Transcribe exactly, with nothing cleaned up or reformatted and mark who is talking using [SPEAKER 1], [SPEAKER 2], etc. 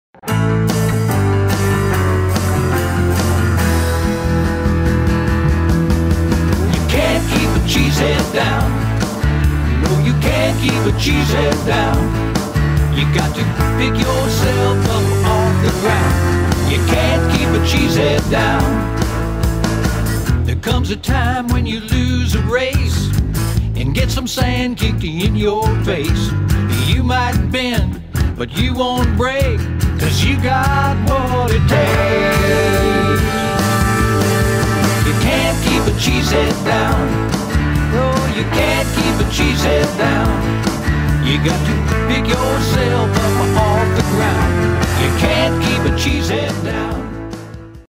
[SPEAKER 1] You can't keep a cheesehead down. No, you can't keep a cheesehead down. You got to pick yourself up off the ground. You can't keep a cheesehead down. There comes a time when you lose a race and get some sand kicked in your face. You might bend, but you won't break, 'cause you got what it takes. You can't keep a cheesehead down. No, you can't keep a cheesehead down. You got to pick yourself up off the ground. You can't keep a cheesehead down.